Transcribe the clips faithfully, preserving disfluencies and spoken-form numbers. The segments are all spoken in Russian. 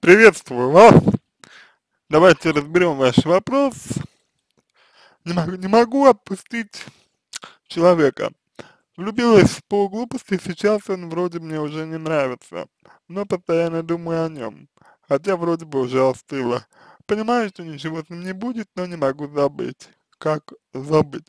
Приветствую вас. Давайте разберем ваш вопрос. Не могу, не могу отпустить человека. Влюбилась по глупости, сейчас он вроде мне уже не нравится, но постоянно думаю о нем, хотя вроде бы уже остыло. Понимаю, что ничего с ним не будет, но не могу забыть. Как забыть?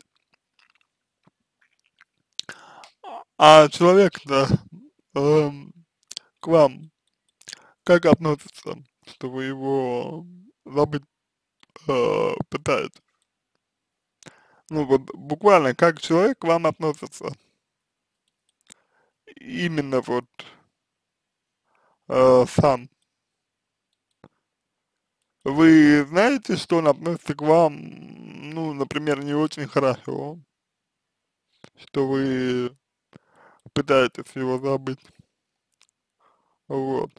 А человек-то эм, к вам как относится, что вы его забыть э, пытаетесь? Ну вот буквально как человек к вам относится, именно вот э, сам. Вы знаете, что он относится к вам, ну, например, не очень хорошо, что вы пытаетесь его забыть, вот.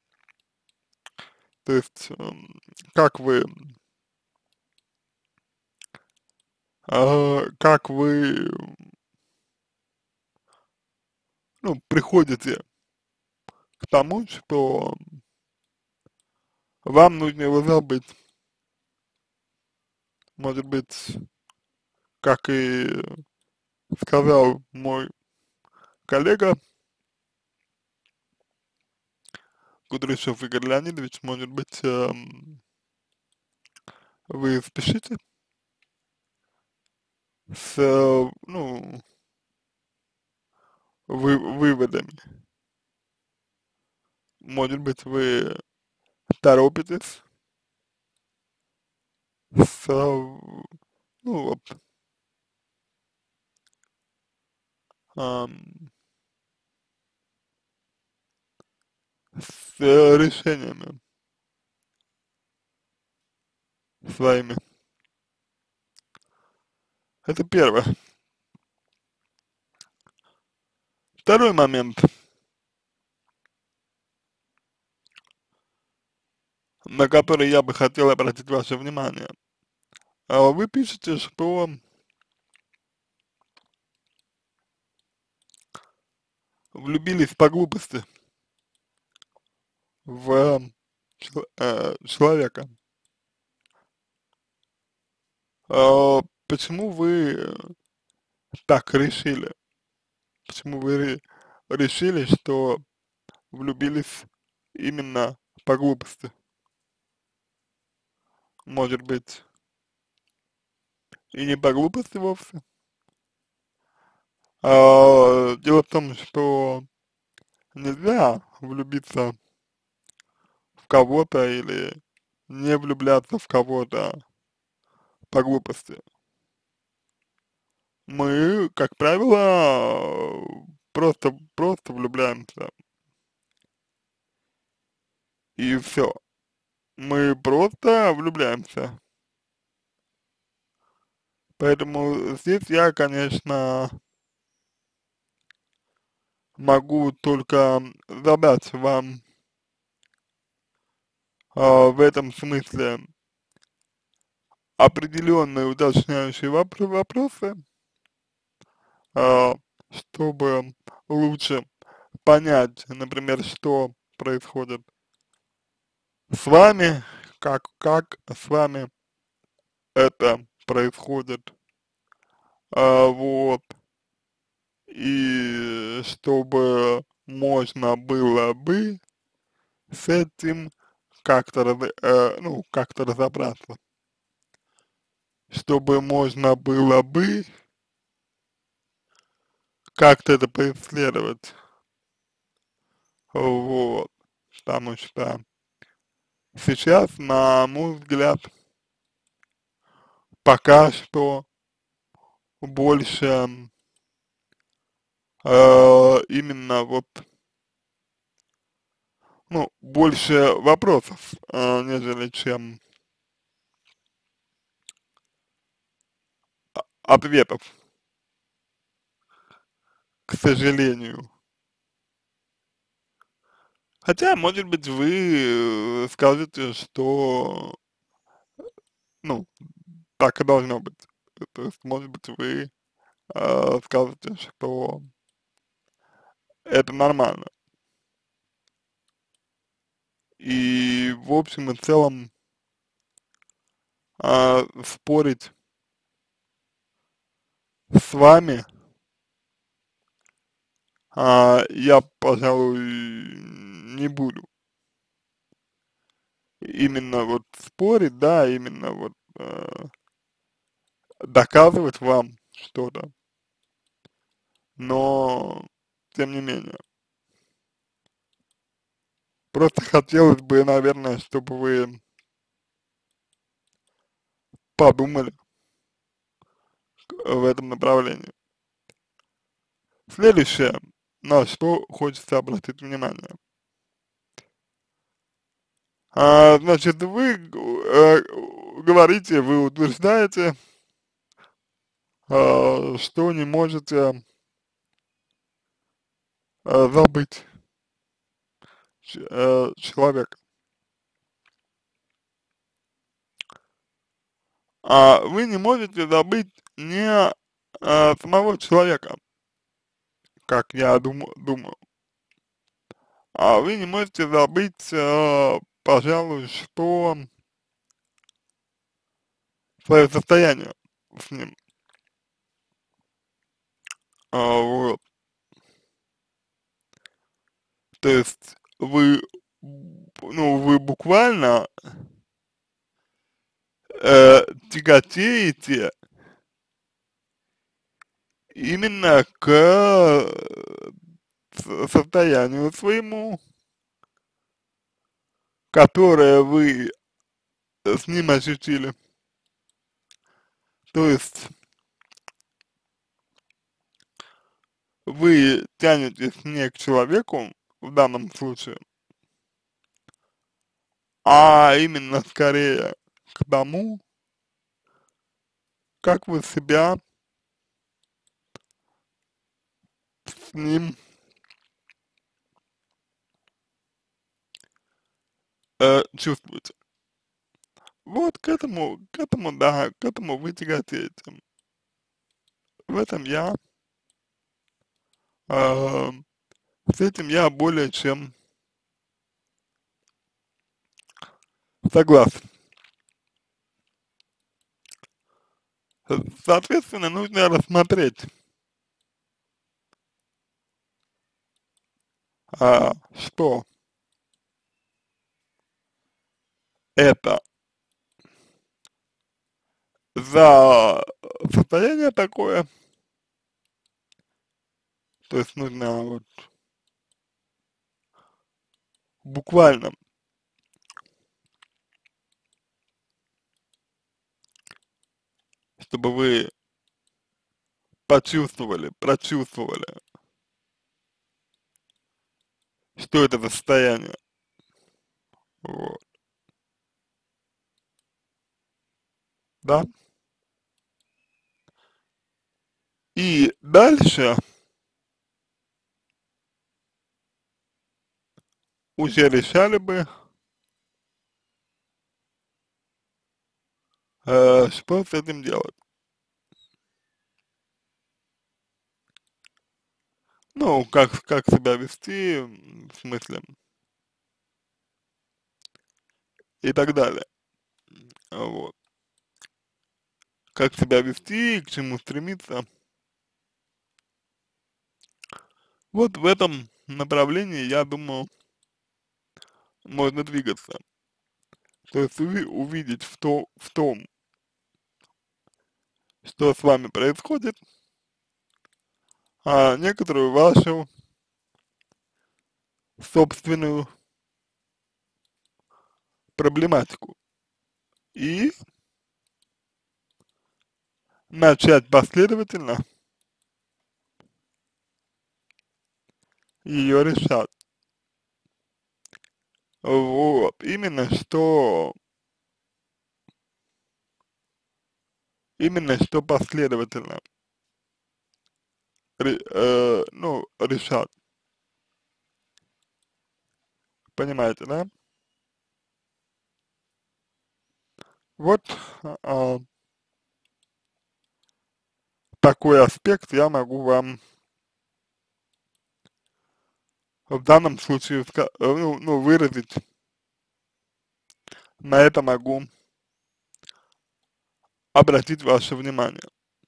То есть, эм, как вы, э, как вы, ну, приходите к тому, что вам нужно его забыть. Может быть, как и сказал мой коллега Кудряшов Игорь Леонидович, может быть, эм, вы спешите с, э, ну, вы, выводами. Может быть, вы торопитесь с, э, ну, вот, ам, с э, решениями своими. Это первое. Второй момент, на который я бы хотел обратить ваше внимание. А вы пишете, что влюбились по глупости в чел- э, человека. А почему вы так решили? Почему вы ре- решили, что влюбились именно по глупости? Может быть, и не по глупости вовсе? А, дело в том, что нельзя влюбиться в кого-то или не влюбляться в кого-то по глупости. Мы, как правило, просто, просто влюбляемся, и все. Мы просто влюбляемся. Поэтому здесь я, конечно, могу только задать вам а, в этом смысле определенные уточняющие вопр- вопросы, а, чтобы лучше понять, например, что происходит с вами, как, как с вами это происходит, а, вот, и чтобы можно было бы с этим как-то, раз- э, ну, как-то разобраться, чтобы можно было бы как-то это поисследовать, вот, потому что сейчас, на мой взгляд, пока что больше э, именно вот, ну, больше вопросов, э, нежели чем ответов, к сожалению. Хотя, может быть, вы э, скажете, что, ну, так и должно быть. То есть, может быть, вы э, скажете, что это нормально. И в общем и целом а, спорить с вами, а, я, пожалуй, не буду. Именно вот спорить, да, именно вот э, доказывать вам что-то, но тем не менее. Просто хотелось бы, наверное, чтобы вы подумали в этом направлении. Следующее, на что хочется обратить внимание. А, значит, вы э, говорите, вы утверждаете, а, что не можете а, забыть ч- э, человека. А вы не можете забыть не а, самого человека, как я думаю, думаю, а вы не можете забыть, а, пожалуй, что свое состояние с ним. А, вот. То есть вы, ну, вы буквально э, тяготеете именно к э, с- состоянию своему, которое вы с ним ощутили. То есть вы тянетесь не к человеку в данном случае, а именно скорее к тому, как вы себя с ним э, чувствуете. Вот к этому, к этому, да, к этому вы тяготеете. В этом я, э, с этим я более чем согласен. Соответственно, нужно рассмотреть, а, что это за состояние такое, то есть нужно вот буквально, чтобы вы почувствовали, прочувствовали, что это за состояние, вот, да. И дальше уже решали бы, э, что с этим делать. Ну, как, как себя вести, м, в смысле, и так далее, вот. Как себя вести, к чему стремиться. Вот в этом направлении, я думаю, можно двигаться. То есть вы увидеть в, то, в том, что с вами происходит, а некоторую вашу собственную проблематику. И начать последовательно ее решать. Вот. Именно что, именно что последовательно, ре- э, ну, решать. Понимаете, да? Вот а, такой аспект я могу вам в данном случае ска- э, ну, ну, выразить на это могу обратить ваше внимание.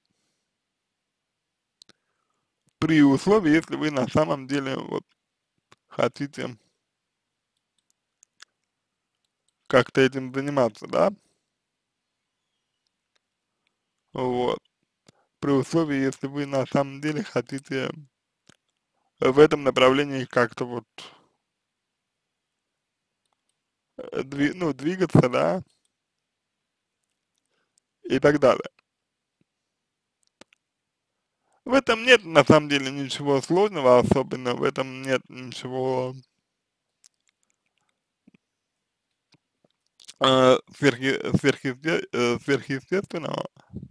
При условии, если вы на самом деле вот хотите как-то этим заниматься, да, вот, при условии, если вы на самом деле хотите в этом направлении как-то вот, э, дви ну, двигаться, да, и так далее. В этом нет на самом деле ничего сложного, особенно в этом нет ничего э, сверхъе сверхъесте э, сверхъестественного.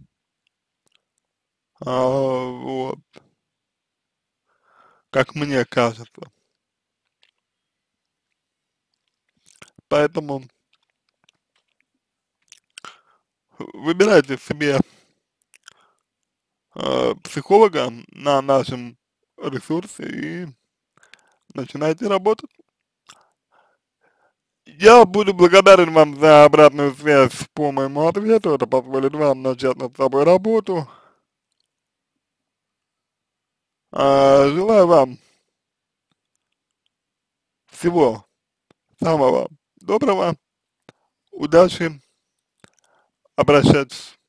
А, вот, как мне кажется. Поэтому выбирайте себе э, психолога на нашем ресурсе и начинайте работать. Я буду благодарен вам за обратную связь по моему ответу. Это позволит вам начать над собой работу. А, желаю вам всего самого доброго, удачи, обращайтесь.